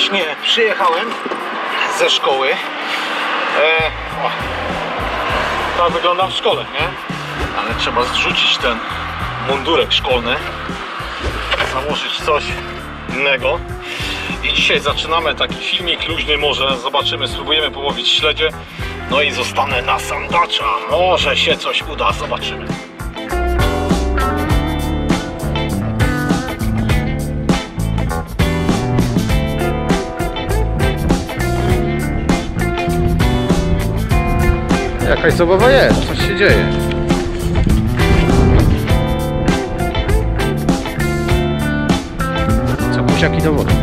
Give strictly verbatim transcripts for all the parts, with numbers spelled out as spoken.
właśnie przyjechałem ze szkoły. E, o, tak wygląda w szkole, nie? Ale trzeba zrzucić ten mundurek szkolny, założyć coś innego. I dzisiaj zaczynamy taki filmik luźny, może zobaczymy, spróbujemy połowić śledzie. No i zostanę na sandacza. Może się coś uda, zobaczymy. Jakaś zabawa jest, coś się dzieje. Co buziaki do wody.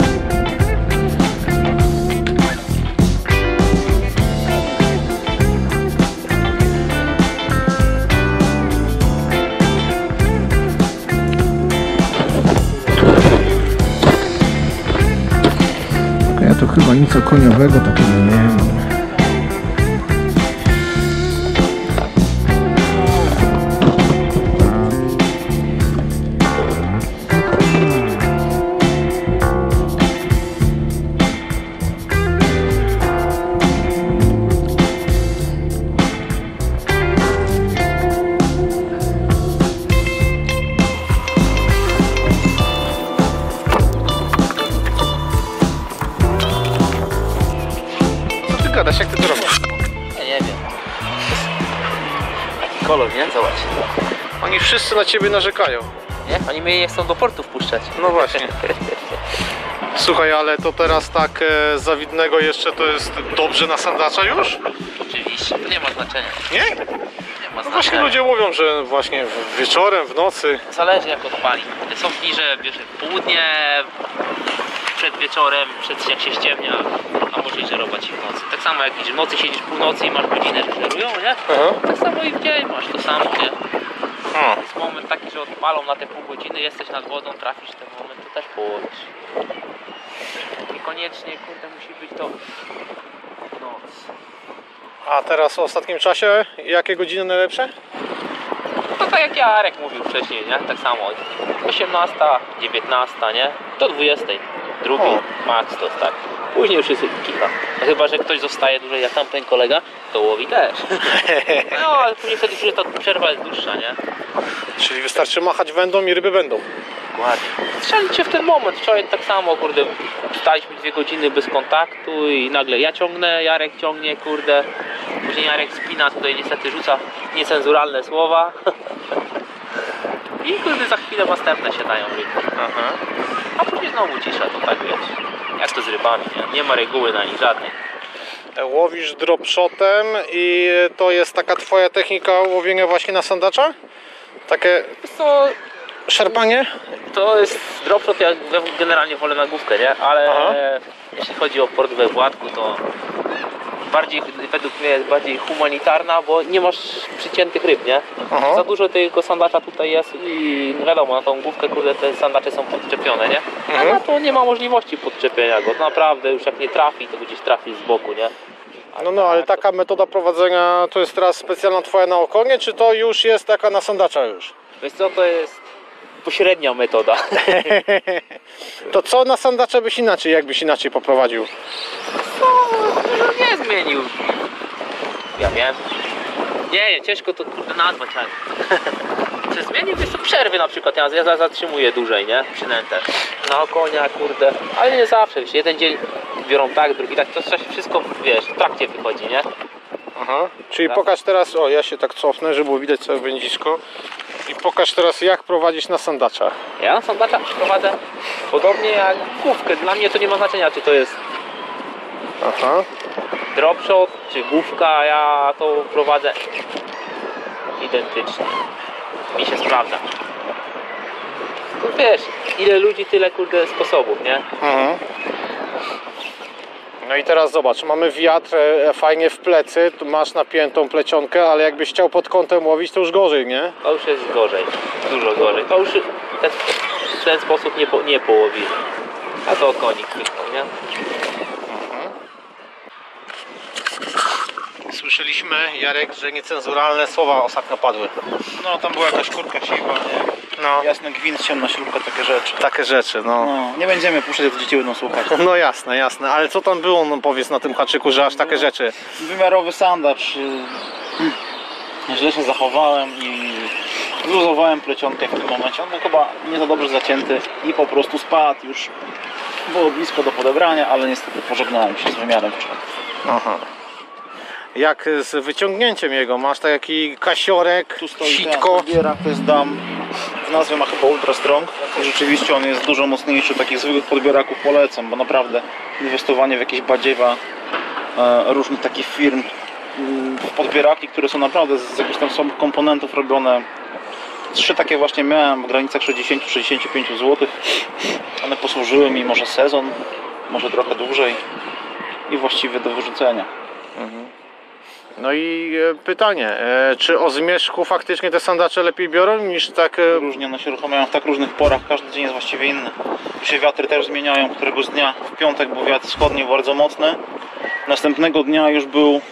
Ja to chyba nic koniowego takiego nie mam. Gadasz, jak ty to robisz? Ja nie wiem. Taki kolor, nie? Zobacz. Oni wszyscy na ciebie narzekają. Nie? Oni mnie nie chcą do portu wpuszczać. No właśnie. Słuchaj, ale to teraz tak e, zawidnego jeszcze to jest dobrze na sandacza już? Oczywiście, to nie ma znaczenia. Nie? Nie ma No znaczenia. właśnie ludzie mówią, że właśnie wieczorem, w nocy. Zależy jak odpali. Są dni, że bierze południe, przed wieczorem, przed jak się ściemnia, a może i żerować i w nocy. Tak samo jak w nocy siedzisz północy i masz godzinę, że żerują, nie? Aha. Tak samo i w dzień masz to samo, nie? O. Jest moment taki, że odpalą na te pół godziny, jesteś nad wodą, trafisz ten moment, to też połowisz. Niekoniecznie, kurde, musi być to noc. A teraz w ostatnim czasie jakie godziny najlepsze? To tak jak Jarek mówił wcześniej, nie? Tak samo. osiemnasta, dziewiętnasta, nie? Do dwudziestej. Drugiej, max to jest tak. Później już jest kicha. No chyba, że ktoś zostaje dłużej jak tamten kolega, to łowi też. No, ale później wtedy już ta przerwa jest dłuższa, nie? Czyli wystarczy machać wędą i ryby będą. Dokładnie. Strzelicie w ten moment. Wczoraj tak samo, kurde, staliśmy dwie godziny bez kontaktu i nagle ja ciągnę, Jarek ciągnie, kurde. Później Jarek spina, tutaj niestety rzuca niecenzuralne słowa. I kurde, za chwilę następne się dają ryby. Aha. A później znowu cisza, to tak wiesz. Jak to z rybami, nie? Nie ma reguły na nich żadnej. Łowisz dropshotem i to jest taka twoja technika łowienia właśnie na sandacza? Takie Wiesz co, szarpanie? to jest dropshot, ja generalnie wolę na główkę, nie? Ale Aha. jeśli chodzi o port we Władku, to bardziej, według mnie jest bardziej humanitarna, bo nie masz przyciętych ryb, nie? Aha. Za dużo tego sandacza tutaj jest i wiadomo, na tą główkę, kurde, te sandacze są podczepione, nie? A Mhm. na to nie ma możliwości podczepienia go. Naprawdę, już jak nie trafi, to gdzieś trafi z boku, nie? A No no, ale tak, taka metoda prowadzenia to jest teraz specjalna twoja na okonie, czy to już jest taka na sandacza już? Wiesz co, to jest pośrednia metoda. To co na sandacza byś inaczej, jakbyś inaczej poprowadził? No, no nie zmienił. Ja wiem. Nie, nie, ciężko to kurde nazwać, ale... Czy zmienił? Wiesz co, przerwy na przykład, ja, ja zatrzymuję dłużej, nie? Przynętę. Na konia, kurde. Ale nie zawsze, wiesz, jeden dzień biorą tak, drugi tak, to wszystko, wiesz, w trakcie wychodzi, nie? Aha. Czyli Tak. pokaż teraz, o ja się tak cofnę, żeby było widać całe wędzisko. I pokaż teraz jak prowadzić na sandacza. Ja na sandacza prowadzę podobnie jak główkę. Dla mnie to nie ma znaczenia, czy to jest Aha. dropshot, czy główka, ja to prowadzę identycznie. Mi się sprawdza. No wiesz, ile ludzi, tyle kurde sposobów, nie? Mhm. No i teraz zobacz, mamy wiatr e, fajnie w plecy, tu masz napiętą plecionkę, ale jakbyś chciał pod kątem łowić, to już gorzej, nie? To już jest gorzej, dużo gorzej. To już ten, w ten sposób nie, po, nie połowimy. A to konik kliknął, nie? Słyszeliśmy, Jarek, że niecenzuralne słowa ostatnio padły. No tam była jakaś kurka siwa, nie? No. Jasny gwint, ciemna śrubka, takie rzeczy. Takie rzeczy, no. No, nie będziemy puszczać, jak dzieci będą słuchać. No jasne, jasne, ale co tam było, no powiedz na tym haczyku, że aż takie rzeczy. Wymiarowy sandacz. y, Źle się zachowałem i luzowałem plecionkę w tym momencie. On był chyba nie za dobrze zacięty i po prostu spadł już. Było blisko do podebrania, ale niestety pożegnałem się z wymiarem wczoraj. Aha. Jak z wyciągnięciem jego? Masz taki kasiorek, Tu stoi sitko. ten podbierak, to jest dam. W nazwie ma chyba Ultra Strong i rzeczywiście on jest dużo mocniejszy. Takich zwykłych podbieraków polecam, bo naprawdę inwestowanie w jakieś badziewa e, różnych takich firm mm, w podbieraki, które są naprawdę z jakichś tam słabych komponentów robione. Trzy takie właśnie miałem w granicach sześćdziesiąt do sześćdziesięciu pięciu złotych. One posłużyły mi może sezon, może trochę dłużej i właściwie do wyrzucenia. No i e, pytanie, e, czy o zmierzchu faktycznie te sandacze lepiej biorą niż tak... E... Różnie one się uruchamiają w tak różnych porach, każdy dzień jest właściwie inny. Tu się wiatry też zmieniają, któregoś dnia w piątek był wiatr wschodni bardzo mocny. Następnego dnia już był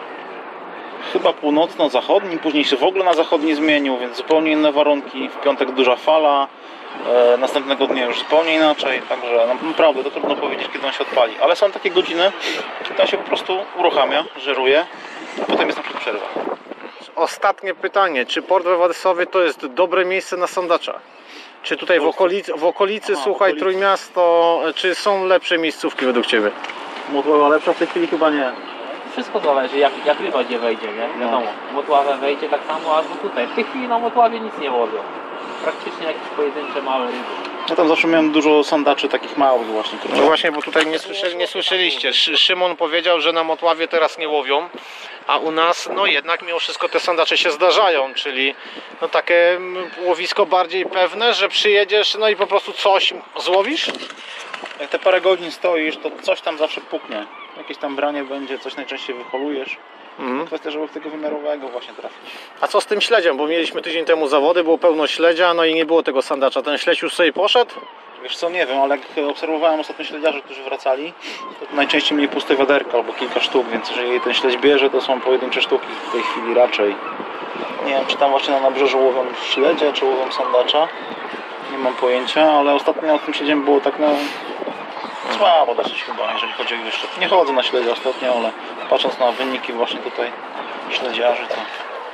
chyba północno-zachodni, później się w ogóle na zachodni zmienił, więc zupełnie inne warunki. W piątek duża fala, e, następnego dnia już zupełnie inaczej, także naprawdę to trudno powiedzieć, kiedy on się odpali. Ale są takie godziny, kiedy on się po prostu uruchamia, żeruje, a potem jest na przykład przerwa. Ostatnie pytanie, czy Port Wawelsowy to jest dobre miejsce na sandacza? Czy tutaj w okolicy, w okolicy Aha, słuchaj, okolicy. Trójmiasto, czy są lepsze miejscówki według Ciebie? Motłowa lepsza w tej chwili chyba nie. Wszystko zależy, jak, jak ryba gdzie wejdzie, nie? Wiadomo, Motławę wejdzie tak samo, albo tutaj. W tej chwili na Motławie nic nie łowią. Praktycznie jakieś pojedyncze małe ryby. Ja tam zawsze miałem dużo sandaczy takich małych właśnie. No właśnie, bo tutaj nie, słysze, nie słyszeliście. Szy- Szymon powiedział, że na Motławie teraz nie łowią, a u nas no jednak mimo wszystko te sandacze się zdarzają, czyli no takie mm, łowisko bardziej pewne, że przyjedziesz no i po prostu coś złowisz? Jak te parę godzin stoisz, to coś tam zawsze puknie. Jakieś tam branie będzie, coś najczęściej wyholujesz. Mhm. Kwestia, żeby w tego wymiarowego właśnie trafić. A co z tym śledziem? Bo mieliśmy tydzień temu zawody, było pełno śledzia, no i nie było tego sandacza. Ten śledź już sobie poszedł? Wiesz co, nie wiem, ale jak obserwowałem ostatnio śledziarzy, którzy wracali, to najczęściej mieli puste wiaderka albo kilka sztuk, więc jeżeli ten śledź bierze, to są pojedyncze sztuki w tej chwili raczej. Nie wiem, czy tam właśnie na nabrzeżu łowią śledzie, czy łowią sandacza. Nie mam pojęcia, ale ostatnio na tym śledziem było tak no... słabo dosyć chyba, jeżeli chodzi o ich wyszczep. Nie chodzę na śledzia ostatnio, ale patrząc na wyniki właśnie tutaj śledziarzy, to...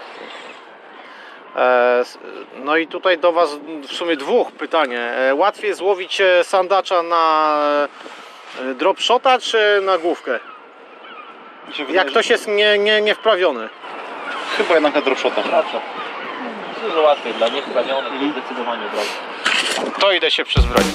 E, s- no i tutaj do Was w sumie dwóch pytanie. E, łatwiej złowić e, sandacza na e, drop shota czy na główkę? Mi się wydaje, Jak że- ktoś jest nie, nie, niewprawiony? Chyba jednak na dropshota. Raczej. Dużo łatwiej dla niewprawionych, to zdecydowanie drożej. To idę się przezbroić.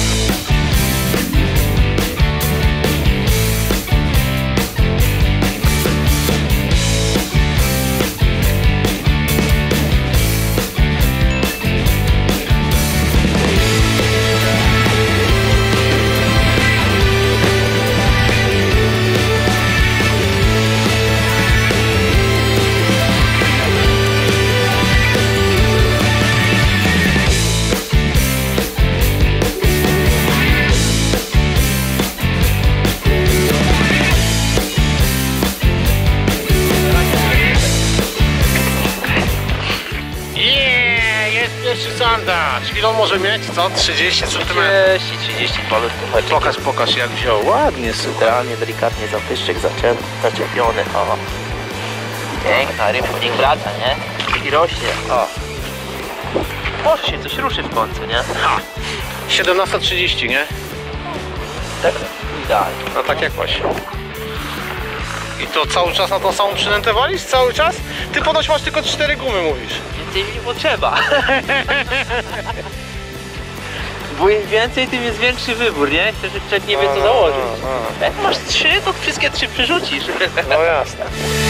Yeah, jest pierwszy sandacz. Ile on może mieć? Co? trzydzieści centymetrów? trzydzieści, trzydzieści palec. Pokaż, pokaż jak wziął. Ładnie, słuchaj. Idealnie, delikatnie zapyszczek zaczep, zaczepiony, o. Piękna rybka, niech wraca, nie? I rośnie, o. Może się coś ruszy w końcu, nie? Ha! siedemnasta trzydzieści, nie? Tak, idealnie. No tak jakoś. I to cały czas na tą samą przynętę walisz? Cały czas? Ty ponoć masz tylko cztery gumy, mówisz. Więcej mi nie potrzeba. Bo im więcej, tym jest większy wybór, nie? Ktoś człowiek nie wie co założyć. Jak masz trzy, to wszystkie trzy przerzucisz. No jasne.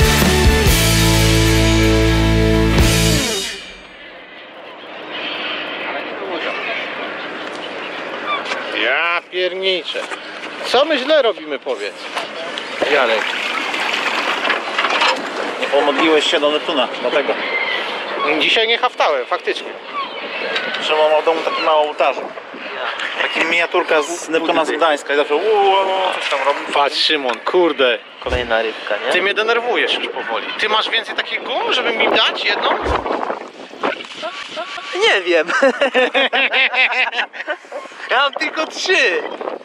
Ja pierniczę. Co my źle robimy, powiedz? Jarek. Nie pomodliłeś się do Neptuna, dlatego. Dzisiaj nie haftałem, faktycznie. Szymon ma w domu taki mały ołtarz. Taka miniaturka z Neptuna z Gdańska i zawsze uuu, coś tam robi. Patrz, Szymon, kurde. Kolejna rybka, nie? Ty mnie denerwujesz już powoli. Ty masz więcej takich gum, żeby mi dać jedną? Nie wiem. Ja mam tylko trzy.